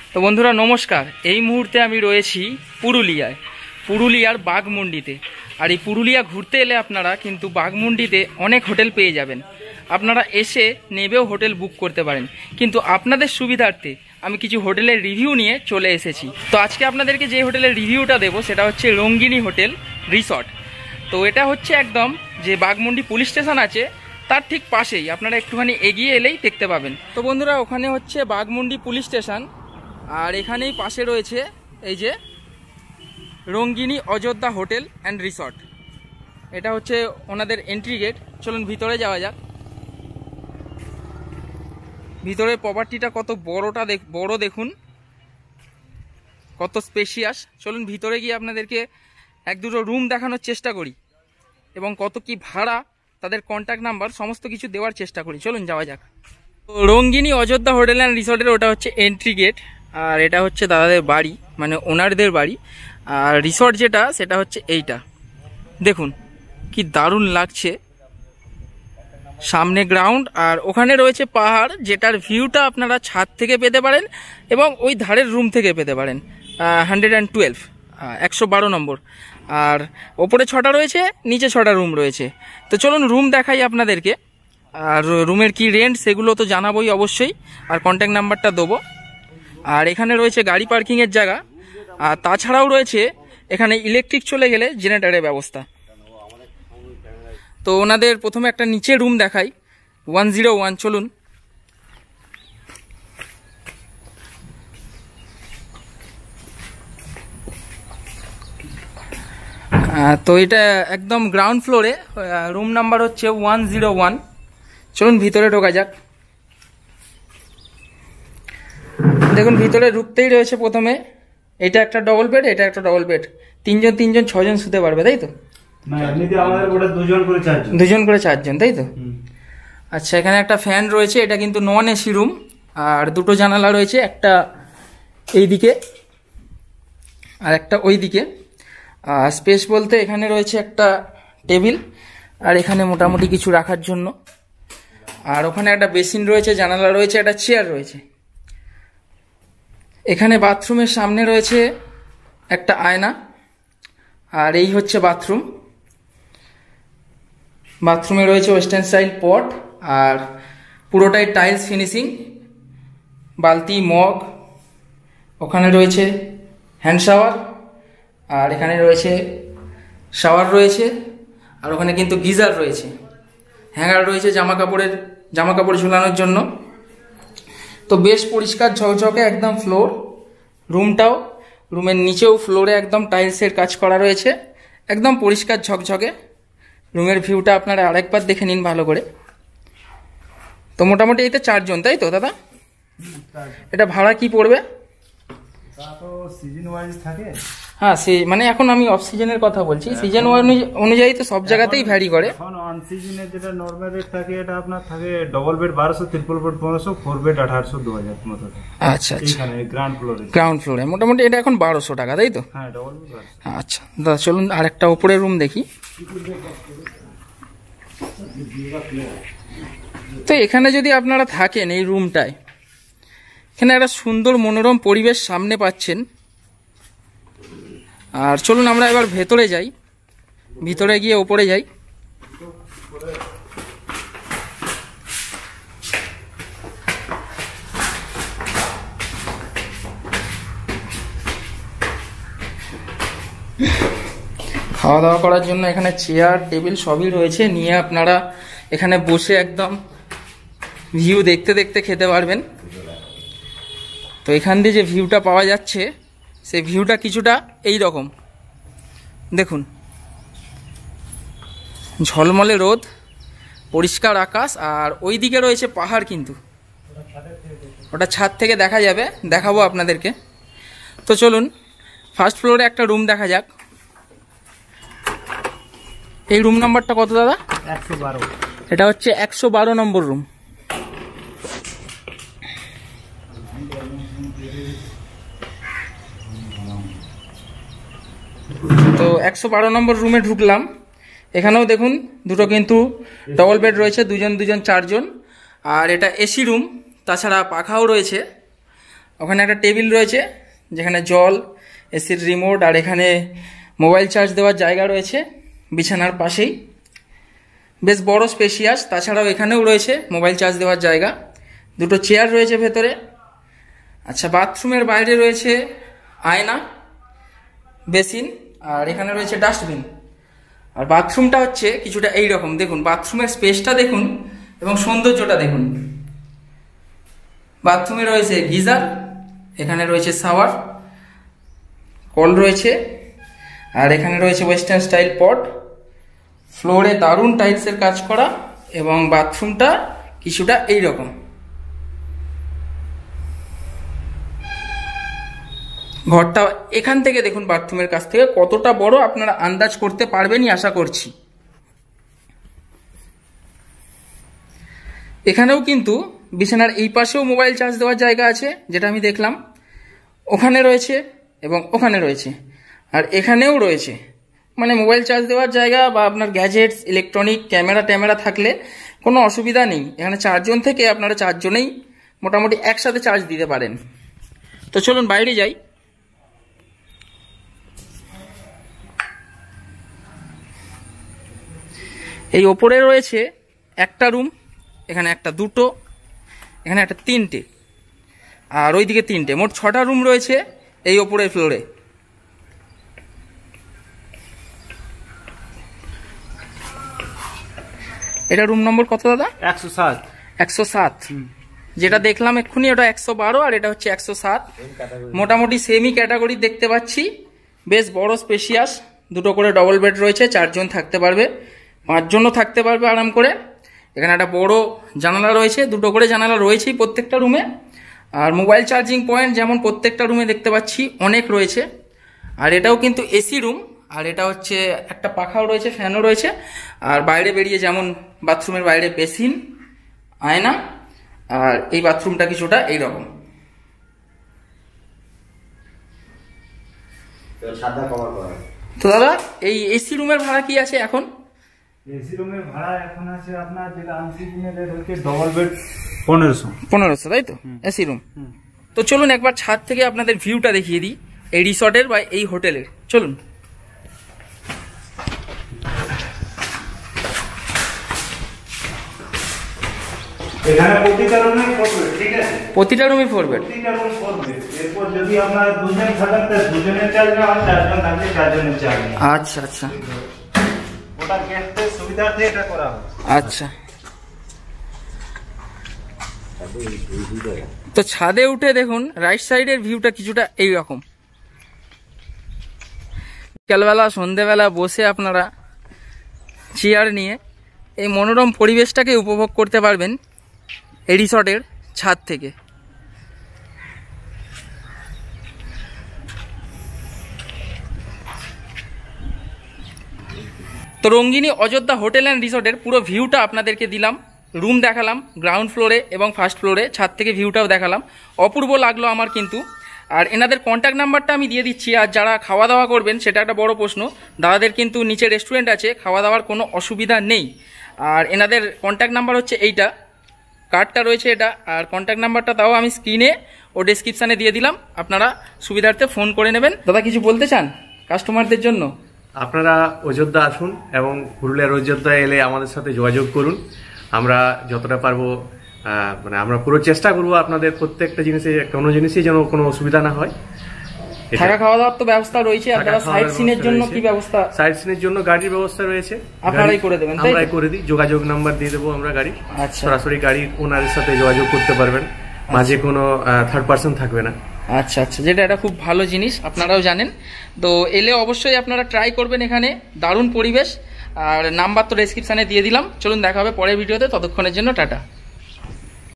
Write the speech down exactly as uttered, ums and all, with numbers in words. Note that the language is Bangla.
তো বন্ধুরা নমস্কার। এই মুহূর্তে আমি রয়েছি পুরুলিয়ায়, পুরুলিয়ার বাঘমুন্ডিতে। আর এই পুরুলিয়া ঘুরতে এলে আপনারা কিন্তু বাঘমুন্ডিতে অনেক হোটেল পেয়ে যাবেন। আপনারা এসে নেবেও হোটেল বুক করতে পারেন, কিন্তু আপনাদের সুবিধার্থে আমি কিছু হোটেলের রিভিউ নিয়ে চলে এসেছি। তো আজকে আপনাদেরকে যে হোটেলের রিভিউটা দেবো সেটা হচ্ছে রঙ্গিনী হোটেল রিসর্ট। তো এটা হচ্ছে একদম যে বাঘমুন্ডি পুলিশ স্টেশন আছে তার ঠিক পাশেই, আপনারা একটুখানি এগিয়ে এলেই দেখতে পাবেন। তো বন্ধুরা ওখানে হচ্ছে বাঘমুন্ডি পুলিশ স্টেশন, আর এখানেই পাশে রয়েছে এই যে Rangini Ayodhya hotel and resort. এটা হচ্ছে ওনাদের এন্ট্রি গেট। চলুন ভিতরে যাওয়া যাক। ভিতরের প্রপার্টিটা কত বড়টা দেখ বড় দেখুন, কত স্পেশিয়াস। চলুন ভিতরে গিয়ে আপনাদেরকে এক দুটো রুম দেখানোর চেষ্টা করি এবং কত কি ভাড়া, তাদের কন্ট্যাক্ট নাম্বার সমস্ত কিছু দেওয়ার চেষ্টা করি। চলুন যাওয়া যাক। তো রঙ্গিনী অযোধ্যা হোটেল অ্যান্ড রিসর্টের ওটা হচ্ছে এন্ট্রি গেট, আর এটা হচ্ছে দাদাদের বাড়ি, মানে ওনারদের বাড়ি। আর রিসর্ট যেটা সেটা হচ্ছে এইটা দেখুন, কি দারুণ লাগছে। সামনে গ্রাউন্ড আর ওখানে রয়েছে পাহাড়, যেটার ভিউটা আপনারা ছাদ থেকে পেতে পারেন এবং ওই ধারের রুম থেকে পেতে পারেন। হান্ড্রেড অ্যান্ড টুয়েলভ একশো বারো নম্বর। আর ওপরে ছটা রয়েছে, নিচে ছটা রুম রয়েছে। তো চলুন রুম দেখাই আপনাদেরকে, আর রুমের কি রেন্ট সেগুলো তো জানাবোই অবশ্যই, আর কন্ট্যাক্ট নাম্বারটা দেবো। আর এখানে রয়েছে গাড়ি পার্কিংয়ের জায়গা, আর তাছাড়াও রয়েছে এখানে ইলেকট্রিক চলে গেলে জেনারেটরের ব্যবস্থা। তো ওনাদের প্রথমে একটা নিচে রুম দেখাই, ওয়ান জিরো ওয়ান। চলুন। তো এটা একদম গ্রাউন্ড ফ্লোরে, রুম নাম্বার হচ্ছে ওয়ান জিরো ওয়ান। চলুন ভিতরে ঢোকা যাক। দেখুন ভিতরে ঢুকতেই রয়েছে প্রথমে এটা একটা ডবল বেড, এটা একটা ডবল বেড। তিনজন তিনজন ছজন শুতে পারবে, তাই তো? দুজন করে চারজন, তাই তো? আচ্ছা, এখানে একটা ফ্যান রয়েছে, এটা কিন্তু নন এসি রুম। আর দুটো জানালা রয়েছে, একটা এই দিকে আর একটা ওই দিকে। আর স্পেস বলতে এখানে রয়েছে একটা টেবিল, আর এখানে মোটামুটি কিছু রাখার জন্য। আর ওখানে একটা বেসিন রয়েছে, জানালা রয়েছে, একটা চেয়ার রয়েছে। এখানে বাথরুমের সামনে রয়েছে একটা আয়না, আর এই হচ্ছে বাথরুম। বাথরুমে রয়েছে ওয়েস্টার্ন স্টাইল পট, আর পুরোটাই টাইলস ফিনিশিং। বালতি, মগ, ওখানে রয়েছে হ্যান্ড শাওয়ার, আর এখানে রয়েছে শাওয়ার রয়েছে। আর ওখানে কিন্তু গিজার রয়েছে, হ্যাঙ্গার রয়েছে জামা কাপড়ের জামা কাপড় ঝুলানোর জন্য। তো বেশ পরিষ্কার ঝকঝকে একদম ফ্লোর। রুমটাও, রুমের নিচেও ফ্লোরে একদম টাইলসের কাজ করা রয়েছে, একদম পরিষ্কার ঝকঝকে। রুমের ভিউটা আপনারা আরেকবার দেখে নিন ভালো করে। তো মোটামুটি এইতে চারজন, তাই তো দাদা? এটা ভাড়া কি পড়বে? হ্যাঁ, সে মানে এখন আমি অফ সিজনের কথা বলছি, সিজন অনুযায়ী তো সব জায়গাতেই ভ্যারি করে। এখন অন সিজনে যেটা নরমাল রেট থাকে এটা আপনার থাকে ডবল বেড বারোশো, ট্রিপল বেড পনেরোশো, ফোর বেড আঠারোশো, দু হাজার মতো। আচ্ছা আচ্ছা, গ্রাউন্ড ফ্লোরে গ্রাউন্ড ফ্লোরে মোটামুটি এটা এখন বারোশো টাকা, তাই তো? হ্যাঁ, ডবল বেড। আচ্ছা দাদা চলুন আরেকটা উপরের রুম দেখি। তো এখানে যদি আপনারা থাকেন এই রুমটায়, এখানে একটা সুন্দর মনোরম পরিবেশ সামনে পাচ্ছেন। আর চলুন আমরা এবার ভেতরে যাই, ভিতরে গিয়ে ওপরে যাই। খাওয়া দাওয়া করার জন্য এখানে চেয়ার টেবিল সবই রয়েছে, নিয়ে আপনারা এখানে বসে একদম ভিউ দেখতে দেখতে খেতে পারবেন। তো এখান দিয়ে যে ভিউটা পাওয়া যাচ্ছে সেই ভিউটা কিছুটা এই রকম দেখুন, ঝলমলে রোদ, পরিষ্কার আকাশ, আর ওই দিকে রয়েছে পাহাড়, কিন্তু ওটা ছাদ থেকে দেখা যাবে, দেখাবো আপনাদেরকে। তো চলুন ফার্স্ট ফ্লোরে একটা রুম দেখা যাক। এই রুম নাম্বারটা কত দাদা? একশো বারো। এটা হচ্ছে একশো বারো নম্বর রুম। তো একশো বারো নম্বর রুমে ঢুকলাম। এখানেও দেখুন দুটো কিন্তু ডবল বেড রয়েছে, দুজন দুজন চারজন। আর এটা এসি রুম, তাছাড়া পাখাও রয়েছে। ওখানে একটা টেবিল রয়েছে যেখানে জল, এসির রিমোট, আর এখানে মোবাইল চার্জ দেওয়ার জায়গা রয়েছে বিছানার পাশেই, বেশ বড় স্পেশিয়াস। তাছাড়াও এখানেও রয়েছে মোবাইল চার্জ দেওয়ার জায়গা, দুটো চেয়ার রয়েছে ভেতরে। আচ্ছা, বাথরুমের বাইরে রয়েছে আয়না, বেসিন, আর এখানে রয়েছে ডাস্টবিন। আর বাথরুমটা হচ্ছে কিছুটা এইরকম, দেখুন বাথরুমের স্পেসটা দেখুন এবং সৌন্দর্যটা দেখুন। বাথরুমে রয়েছে গিজার, এখানে রয়েছে শাওয়ার, কল রয়েছে, আর এখানে রয়েছে ওয়েস্টার্ন স্টাইল পট। ফ্লোরে দারুণ টাইলসের কাজ করা এবং বাথরুমটা কিছুটা এইরকম। ঘরটা এখান থেকে দেখুন, বাথরুমের কাছ থেকে কতটা বড় আপনারা আন্দাজ করতে পারবেনই আশা করছি। এখানেও কিন্তু বিছানার এই পাশেও মোবাইল চার্জ দেওয়ার জায়গা আছে, যেটা আমি দেখলাম। ওখানে রয়েছে এবং ওখানে রয়েছে, আর এখানেও রয়েছে। মানে মোবাইল চার্জ দেওয়ার জায়গা বা আপনার গ্যাজেটস, ইলেকট্রনিক, ক্যামেরা ট্যামেরা থাকলে কোনো অসুবিধা নেই। এখানে চারজন থেকে আপনারা চারজনেই মোটামুটি একসাথে চার্জ দিতে পারেন। তো চলুন বাইরে যাই। এই ওপরে রয়েছে একটা রুম, এখানে একটা, দুটো, এখানে একটা, তিনটে, আর ওইদিকে তিনটে, মোট ছটা রুম রয়েছে এই ওপরের ফ্লোরে। এটা রুম নম্বর কত দাদা? একশো সাত। একশো সাত। যেটা দেখলাম এক্ষুনি ওটা একশো বারো, আর এটা হচ্ছে একশো সাত। মোটামুটি সেমি ক্যাটাগরি দেখতে পাচ্ছি। বেশ বড় স্পেশিয়াস, দুটো করে ডবল বেড রয়েছে, চারজন থাকতে পারবে, পাঁচজনও থাকতে পারবে আরাম করে। এখানে একটা বড় জানালা রয়েছে, দুটো করে জানালা রয়েছেই প্রত্যেকটা রুমে। আর মোবাইল চার্জিং পয়েন্ট যেমন প্রত্যেকটা রুমে দেখতে পাচ্ছি অনেক রয়েছে। আর এটাও কিন্তু এসি রুম, আর এটা হচ্ছে একটা পাখাও রয়েছে, ফ্যানও রয়েছে। আর বাইরে বেরিয়ে যেমন বাথরুমের বাইরে বেসিন, আয়না, আর এই বাথরুমটা কিছুটা এইরকম। তো দাদা, এই এসি রুমের ভাড়া কি আছে এখন? এসি রুমের ভাড়া এখন আছে আপনার, যেটা আনসিজনের রেট হচ্ছে ডবল বেড পনেরোশো। পনেরোশো, তাই তো এসি রুম। তো চলুন একবার ছাদ থেকে আপনাদের ভিউটা দেখিয়ে দিই এই রিসর্টের বা এই হোটেলের। চলুন। এখানে প্রতিটা রুমে ফোর বেড, ঠিক আছে? প্রতিটা রুমে ফোর বেড। প্রতিটা রুম ফোর বেড। এরপর যদি আপনার দুজন থাকেন তাহলে দুজনের চার্জ না হয়, চারজন থাকলে চারজনের চার্জ। আচ্ছা আচ্ছা, ওটা গেস্টের সুবিধার্থে এটা করা হয়। আচ্ছা। তো ছাদে উঠে দেখুন রাইট সাইডের ভিউটা কিছুটা এইরকম। বিকালবেলা, সন্ধেবেলা বসে আপনারা চেয়ার নিয়ে এই মনোরম পরিবেশটাকে উপভোগ করতে পারবেন এই রিসর্টের ছাদ থেকে। তো রঙ্গিনী অযোধ্যা হোটেল অ্যান্ড রিসর্টের পুরো ভিউটা আপনাদেরকে দিলাম। রুম দেখালাম গ্রাউন্ড ফ্লোরে এবং ফার্স্ট ফ্লোরে, ছাদ থেকে ভিউটাও দেখালাম। অপূর্ব লাগলো আমার কিন্তু। আর এনাদের কন্ট্যাক্ট নাম্বারটা আমি দিয়ে দিচ্ছি। আর যারা খাওয়া দাওয়া করবেন সেটা একটা বড় প্রশ্ন, দাদাদের কিন্তু নিচে রেস্টুরেন্ট আছে, খাওয়া দাওয়ার কোনো অসুবিধা নেই। আর এনাদের কন্ট্যাক্ট নাম্বার হচ্ছে এইটা, কার্ডটা রয়েছে এটা। আর কন্ট্যাক্ট নাম্বারটা তাও আমি স্ক্রিনে ও ডেসক্রিপশানে দিয়ে দিলাম, আপনারা সুবিধার্থে ফোন করে নেবেন। দাদা কিছু বলতে চান কাস্টমারদের জন্য? আপনারা অযোধ্যা আসুন এবং পুরুলিয়ার অযোধ্যা এলে আমাদের সাথে যোগাযোগ করুন। আমরা যতটা পারবো মানে আমরা পুরো চেষ্টা করবো আপনাদের প্রত্যেকটা জিনিসে, কোনো জিনিসই যেন কোনো অসুবিধা না হয়। থাকা খাওয়া দাওয়ার তো ব্যবস্থা রয়েছে। আর যারা সাইট সিনের জন্য কি ব্যবস্থা? সাইট সিনের জন্য গাড়ির ব্যবস্থা রয়েছে, আপনারাই করে দেবেন? আমরাই করে দিই, যোগাযোগ নাম্বার দিয়ে দেবো আমরা গাড়ি। আচ্ছা, সরাসরি গাড়ির ওনারের সাথে যোগাযোগ করতে পারবেন, মাঝে কোনো থার্ড পার্সন থাকবে না। আচ্ছা আচ্ছা, যেটা এটা খুব ভালো জিনিস, আপনারাও জানেন। তো এলে অবশ্যই আপনারা ট্রাই করবেন, এখানে দারুণ পরিবেশ। আর নাম্বার তো ডেসক্রিপশানে দিয়ে দিলাম। চলুন দেখা হবে পরের ভিডিওতে, ততক্ষণের জন্য টাটা।